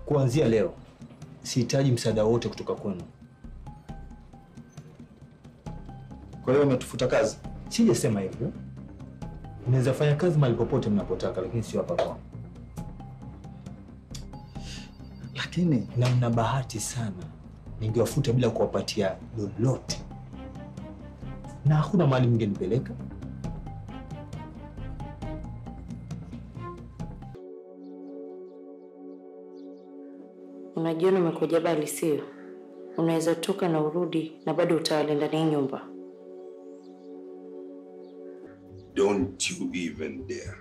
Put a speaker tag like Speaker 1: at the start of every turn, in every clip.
Speaker 1: Kuanzia leo sihitaji msaada wote kutoka kwenu.
Speaker 2: Kwa hiyo umetufuta kazi?
Speaker 1: Sijasema hivyo. Unaweza fanya kazi mahali popote mnapotaka, lakini sio hapa kwangu.
Speaker 2: Lakini
Speaker 1: na mna bahati sana. Ningewafuta bila kuwapatia lolote. Na hakuna mahali mngenipeleka.
Speaker 3: Unajiona umekuja bali sio? Unaweza toka na urudi na bado utawala ndani ya nyumba.
Speaker 4: Don't you even dare.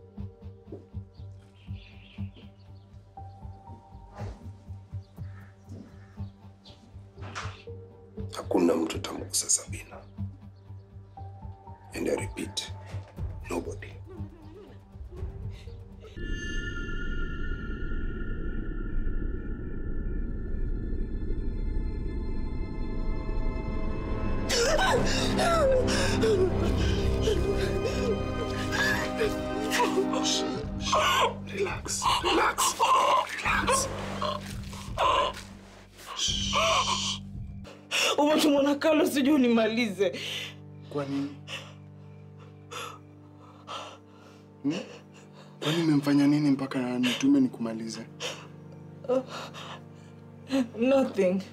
Speaker 4: Hakuna mtu tamgusa Sabina. And I repeat, nobody. Relax, relax, relax.
Speaker 5: Umetumona Carlos sijui nimalize.
Speaker 4: Kwa nini? Kwani umemfanya nini mpaka nitume nikumalize?
Speaker 5: Nothing.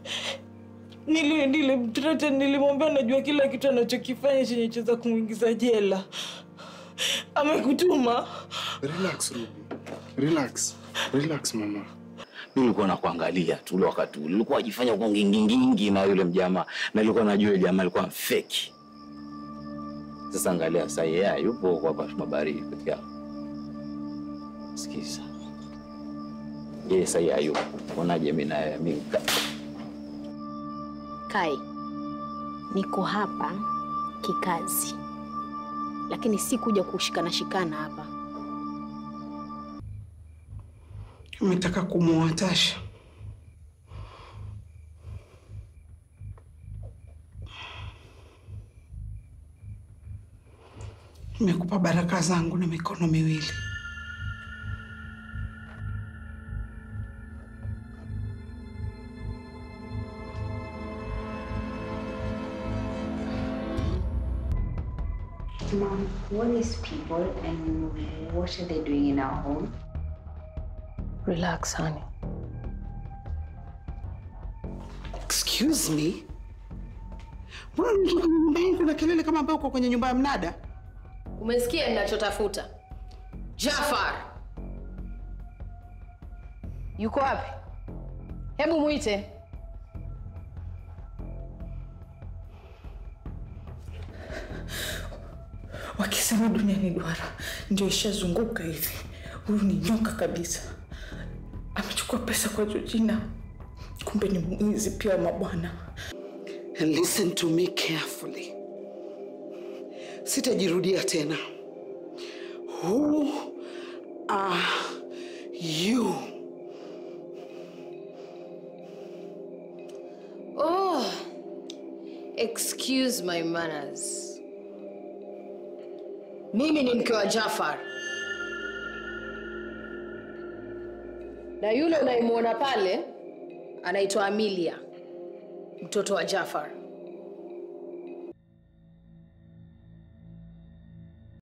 Speaker 5: Nilimwambia najua kila kitu anachokifanya chenye cheza kumuingiza jela. Amekutuma.
Speaker 4: Relax, Ruby. Relax. Relax, mama.
Speaker 6: Mimi nilikuwa nakuangalia tu ule wakati. Nilikuwa najifanya kwa ngingingi na yule mjamaa. Na nilikuwa najua yule jamaa alikuwa fake. Sasa angalia sasa yeye yupo kwa mabari peke yake. Sikiza. Yeye sasa yupo. Unaje mimi na mimi?
Speaker 7: Kai, niko hapa kikazi. Lakini si kuja kushikana hapa.
Speaker 5: Umetaka kumuoa Tasha. Nimekupa baraka zangu na mikono miwili.
Speaker 8: Mom, what is people and what are they doing in our home?
Speaker 3: Relax, honey.
Speaker 5: Excuse me? Mbona kuna kelele kama ambayo uko kwenye nyumba ya mnada?
Speaker 3: Umesikia ninachotafuta? Jafar. Yuko wapi? Hebu muite.
Speaker 5: Wakisema dunia ni duara, ndio ishazunguka hivi. Huyu ni nyoka kabisa. Amechukua pesa kwa Georgina. Kumbe ni mwizi pia wa mabwana. And listen to me carefully. Sitajirudia tena. Who are you?
Speaker 3: Oh, excuse my manners. Mimi ni mke wa Jafar. Na yule unayemuona pale anaitwa Amelia, mtoto wa Jafar.